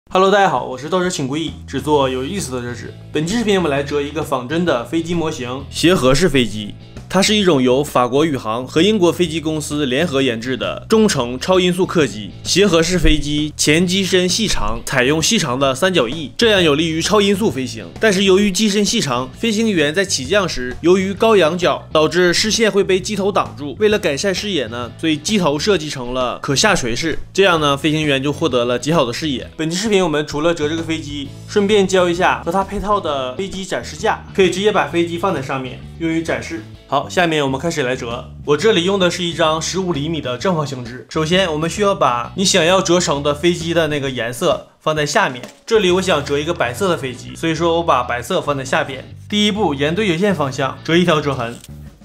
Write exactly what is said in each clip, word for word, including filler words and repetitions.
Hello， 大家好，我是道士请故意，制作有意思的折纸。本期视频我们来折一个仿真的飞机模型——协和式飞机。它是一种由法国宇航和英国飞机公司联合研制的中程超音速客机。协和式飞机前机身细长，采用细长的三角翼，这样有利于超音速飞行。但是由于机身细长，飞行员在起降时，由于高仰角导致视线会被机头挡住。为了改善视野呢，所以机头设计成了可下垂式，这样呢，飞行员就获得了极好的视野。本期视频我们除了折这个飞机，顺便教一下和它配套的飞机展示架，可以直接把飞机放在上面，用于展示。好，下面我们开始来折。我这里用的是一张十五厘米的正方形纸。首先，我们需要把你想要折成的飞机的那个颜色放在下面。这里我想折一个白色的飞机，所以说我把白色放在下边。第一步，沿对角线方向折一条折痕，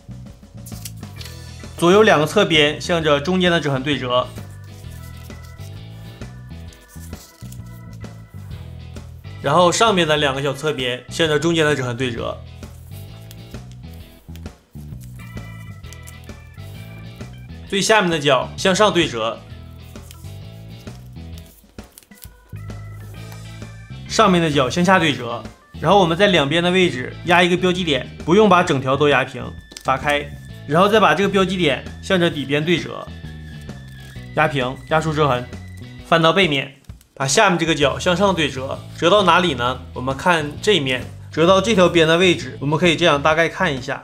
左右两个侧边向着中间的折痕对折。然后上面的两个小侧边向着中间的折痕对折。最下面的角向上对折，上面的角向下对折，然后我们在两边的位置压一个标记点，不用把整条都压平，打开，然后再把这个标记点向着底边对折，压平，压出折痕，翻到背面，把下面这个角向上对折，折到哪里呢？我们看这一面，折到这条边的位置，我们可以这样大概看一下。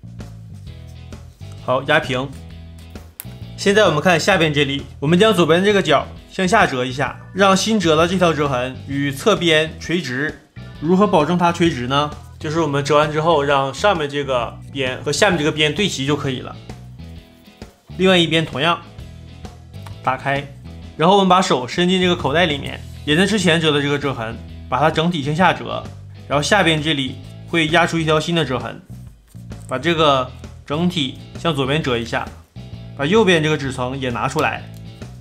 好，压平。现在我们看下边这里，我们将左边这个角向下折一下，让新折的这条折痕与侧边垂直。如何保证它垂直呢？就是我们折完之后，让上面这个边和下面这个边对齐就可以了。另外一边同样打开，然后我们把手伸进这个口袋里面，沿着之前折的这个折痕，把它整体向下折，然后下边这里会压出一条新的折痕，把这个整体向左边折一下。把右边这个纸层也拿出来，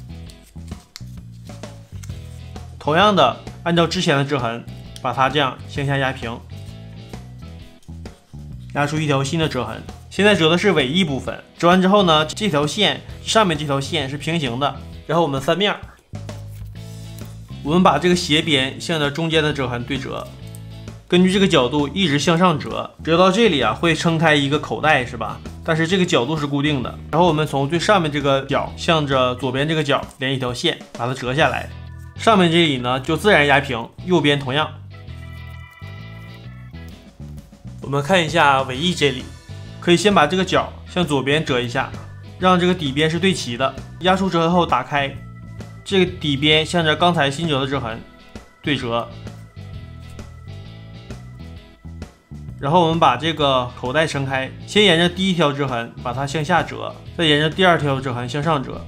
同样的按照之前的折痕，把它这样向下压平，压出一条新的折痕。现在折的是尾翼部分，折完之后呢，这条线上面这条线是平行的，然后我们翻面，我们把这个斜边向着中间的折痕对折，根据这个角度一直向上折，折到这里啊会撑开一个口袋是吧？但是这个角度是固定的，然后我们从最上面这个角向着左边这个角连一条线，把它折下来。上面这里呢就自然压平，右边同样。我们看一下尾翼这里，可以先把这个角向左边折一下，让这个底边是对齐的。压出折痕后打开，这个底边向着刚才新折的折痕对折。然后我们把这个口袋撑开，先沿着第一条折痕把它向下折，再沿着第二条折痕向上折。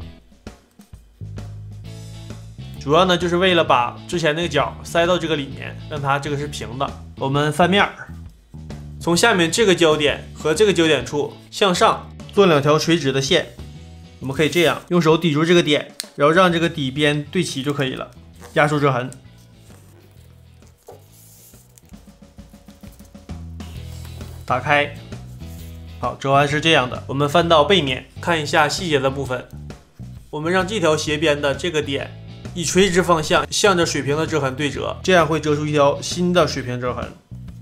主要呢就是为了把之前那个角塞到这个里面，让它这个是平的。我们翻面，从下面这个焦点和这个焦点处向上做两条垂直的线。我们可以这样用手抵住这个点，然后让这个底边对齐就可以了。压出折痕。打开，好，折完是这样的。我们翻到背面，看一下细节的部分。我们让这条斜边的这个点以垂直方向向着水平的折痕对折，这样会折出一条新的水平折痕。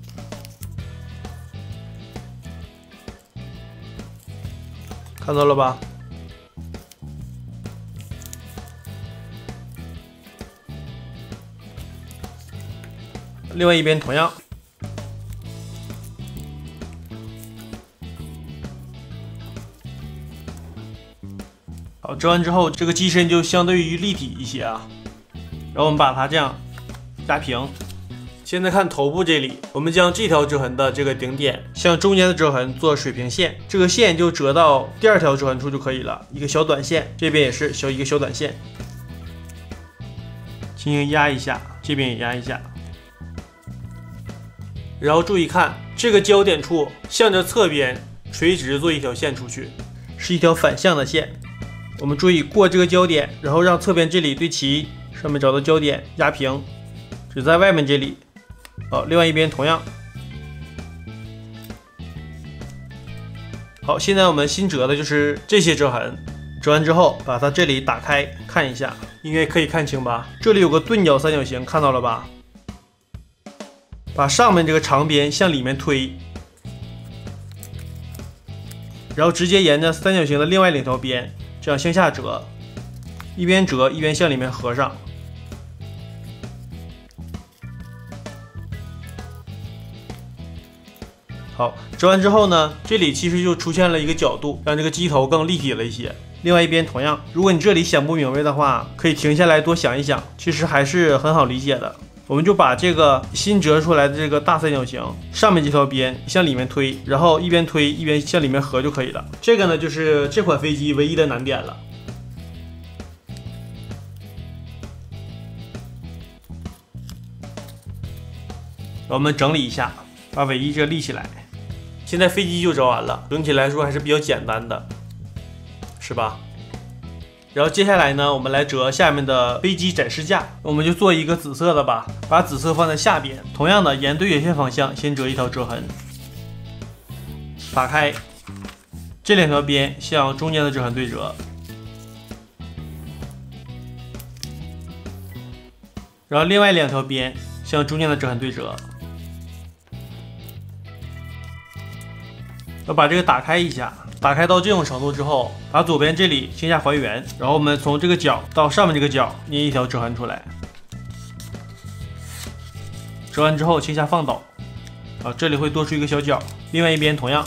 看到了吧？另外一边同样。好，折完之后，这个机身就相对于立体一些啊。然后我们把它这样压平。现在看头部这里，我们将这条折痕的这个顶点向中间的折痕做水平线，这个线就折到第二条折痕处就可以了，一个小短线。这边也是小一个小短线，轻轻压一下，这边也压一下。然后注意看这个焦点处，向着侧边垂直做一条线出去，是一条反向的线。我们注意过这个焦点，然后让侧边这里对齐，上面找到焦点压平，只在外面这里。好，另外一边同样。好，现在我们新折的就是这些折痕，折完之后把它这里打开看一下。 应该可以看清吧？这里有个钝角三角形，看到了吧？把上面这个长边向里面推，然后直接沿着三角形的另外两条边，这样向下折，一边折一边向里面合上。好，折完之后呢，这里其实就出现了一个角度，让这个机头更立体了一些。另外一边同样，如果你这里想不明白的话，可以停下来多想一想，其实还是很好理解的。我们就把这个新折出来的这个大三角形上面这条边向里面推，然后一边推一边向里面合就可以了。这个呢，就是这款飞机唯一的难点了。我们整理一下，把尾翼这个立起来。现在飞机就折完了，整体来说还是比较简单的，是吧？然后接下来呢，我们来折下面的飞机展示架，我们就做一个紫色的吧，把紫色放在下边。同样的，沿对角线方向先折一条折痕，打开，这两条边向中间的折痕对折，然后另外两条边向中间的折痕对折。要把这个打开一下，打开到这种程度之后，把左边这里向下还原，然后我们从这个角到上面这个角捏一条折痕出来，折完之后向下放倒，啊，这里会多出一个小角，另外一边同样。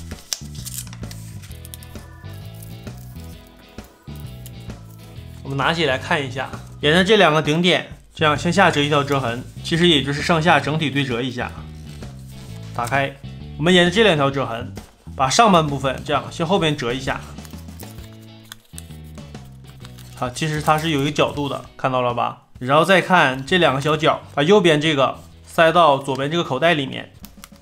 我们拿起来看一下，沿着这两个顶点这样向下折一条折痕，其实也就是上下整体对折一下。打开，我们沿着这两条折痕，把上半部分这样向后边折一下。好，其实它是有一个角度的，看到了吧？然后再看这两个小角，把右边这个塞到左边这个口袋里面。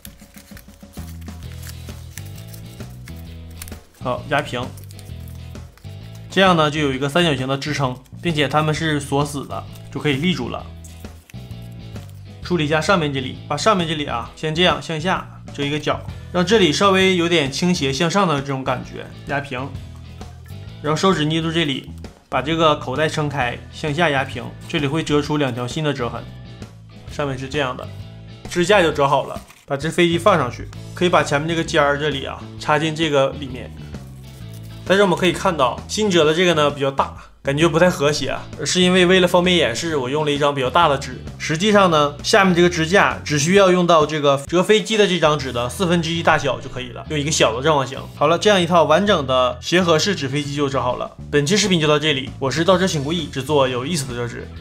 好，压平。这样呢，就有一个三角形的支撑，并且它们是锁死的，就可以立住了。处理一下上面这里，把上面这里啊，先这样向下折一个角，让这里稍微有点倾斜向上的这种感觉，压平。然后手指捏住这里，把这个口袋撑开，向下压平，这里会折出两条新的折痕。上面是这样的，支架就折好了，把这飞机放上去，可以把前面这个尖儿这里啊插进这个里面。但是我们可以看到，新折的这个呢比较大，感觉不太和谐啊，是因为为了方便演示，我用了一张比较大的纸。实际上呢，下面这个支架只需要用到这个折飞机的这张纸的四分之一大小就可以了，用一个小的正方形。好了，这样一套完整的协和式纸飞机就折好了。本期视频就到这里，我是倒车请故意，制作有意思的折纸。